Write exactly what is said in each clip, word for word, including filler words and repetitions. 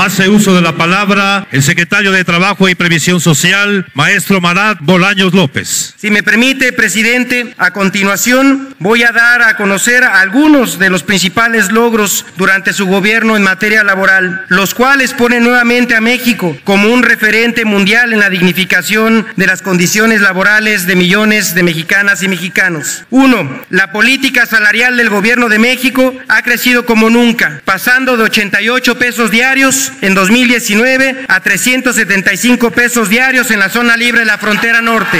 Hace uso de la palabra el secretario de Trabajo y Previsión Social, maestro Marat Bolaños López. Si me permite, presidente, a continuación voy a dar a conocer algunos de los principales logros durante su gobierno en materia laboral, los cuales ponen nuevamente a México como un referente mundial en la dignificación de las condiciones laborales de millones de mexicanas y mexicanos. Uno, la política salarial del gobierno de México ha crecido como nunca, pasando de ochenta y ocho pesos diarios en dos mil diecinueve a trescientos setenta y cinco pesos diarios en la zona libre de la frontera norte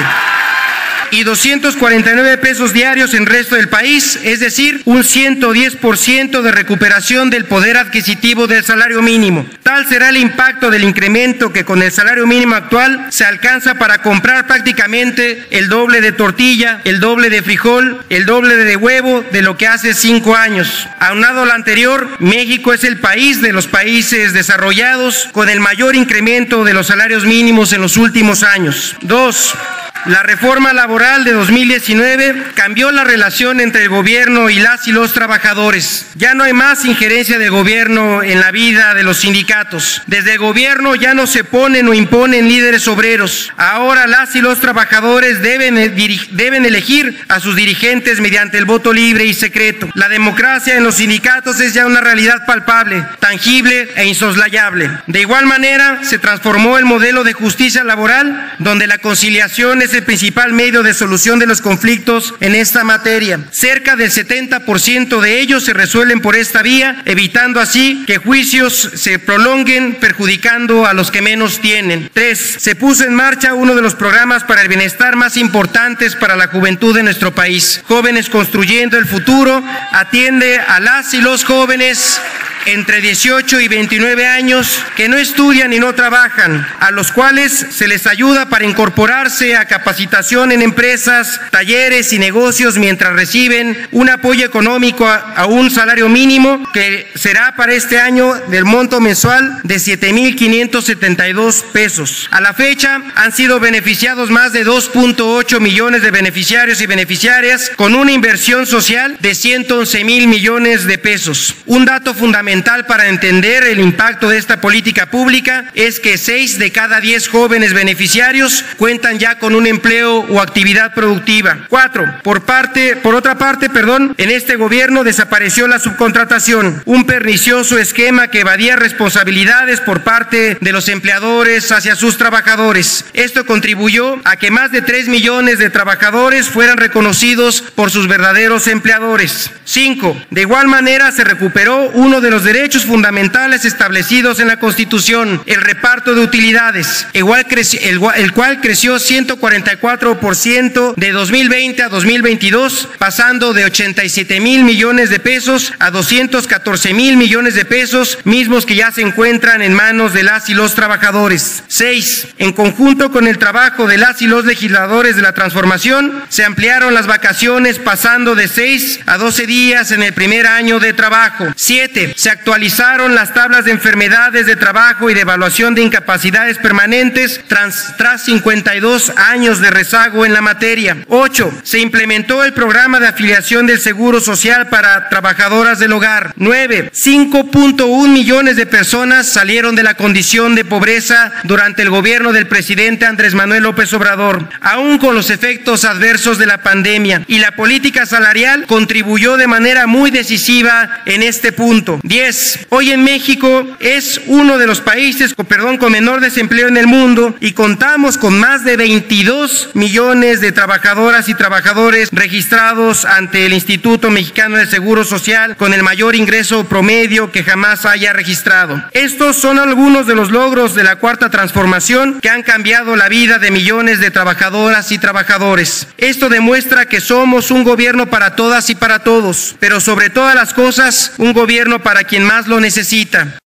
y doscientos cuarenta y nueve pesos diarios en el resto del país, es decir, un ciento diez por ciento de recuperación del poder adquisitivo del salario mínimo. Tal será el impacto del incremento que con el salario mínimo actual se alcanza para comprar prácticamente el doble de tortilla, el doble de frijol, el doble de huevo de lo que hace cinco años. Aunado a lo anterior, México es el país de los países desarrollados con el mayor incremento de los salarios mínimos en los últimos años. Dos, la reforma laboral de dos mil diecinueve cambió la relación entre el gobierno y las y los trabajadores. Ya no hay más injerencia del gobierno en la vida de los sindicatos. Desde el gobierno ya no se ponen o imponen líderes obreros. Ahora las y los trabajadores deben, deben elegir a sus dirigentes mediante el voto libre y secreto. La democracia en los sindicatos es ya una realidad palpable, tangible e insoslayable. De igual manera, se transformó el modelo de justicia laboral, donde la conciliación es el principal medio de solución de los conflictos en esta materia. Cerca del setenta por ciento de ellos se resuelven por esta vía, evitando así que juicios se prolonguen, perjudicando a los que menos tienen. Tres, se puso en marcha uno de los programas para el bienestar más importantes para la juventud de nuestro país. Jóvenes Construyendo el Futuro atiende a las y los jóvenes entre dieciocho y veintinueve años que no estudian y no trabajan, a los cuales se les ayuda para incorporarse a capacitación en empresas, talleres y negocios mientras reciben un apoyo económico a, a un salario mínimo que será para este año del monto mensual de siete mil quinientos setenta y dos pesos. A la fecha han sido beneficiados más de dos punto ocho millones de beneficiarios y beneficiarias con una inversión social de ciento once mil millones de pesos. Un dato fundamental para entender el impacto de esta política pública es que seis de cada diez jóvenes beneficiarios cuentan ya con un empleo o actividad productiva. Cuatro, por parte, por otra parte, perdón, en este gobierno desapareció la subcontratación, un pernicioso esquema que evadía responsabilidades por parte de los empleadores hacia sus trabajadores. Esto contribuyó a que más de tres millones de trabajadores fueran reconocidos por sus verdaderos empleadores. Cinco, de igual manera se recuperó uno de los derechos fundamentales establecidos en la Constitución, el reparto de utilidades, igual creci- el, el cual creció ciento cuarenta y cuatro por ciento de dos mil veinte a dos mil veintidós, pasando de ochenta y siete mil millones de pesos a doscientos catorce mil millones de pesos, mismos que ya se encuentran en manos de las y los trabajadores. Seis, en conjunto con el trabajo de las y los legisladores de la transformación, se ampliaron las vacaciones pasando de seis a doce días en el primer año de trabajo. Siete, se actualizaron las tablas de enfermedades de trabajo y de evaluación de incapacidades permanentes tras, tras cincuenta y dos años de rezago en la materia. Ocho, se implementó el programa de afiliación del Seguro Social para trabajadoras del hogar. Nueve, cinco punto uno millones de personas salieron de la condición de pobreza durante el gobierno del presidente Andrés Manuel López Obrador, aún con los efectos adversos de la pandemia, y la política salarial contribuyó de manera muy decisiva en este punto. Diez, hoy en México es uno de los países con, perdón, con menor desempleo en el mundo y contamos con más de veintidós millones de trabajadoras y trabajadores registrados ante el Instituto Mexicano del Seguro Social con el mayor ingreso promedio que jamás haya registrado. Estos son algunos de los logros de la Cuarta Transformación que han cambiado la vida de millones de trabajadoras y trabajadores. Esto demuestra que somos un gobierno para todas y para todos, pero sobre todas las cosas, un gobierno para quien más lo necesita.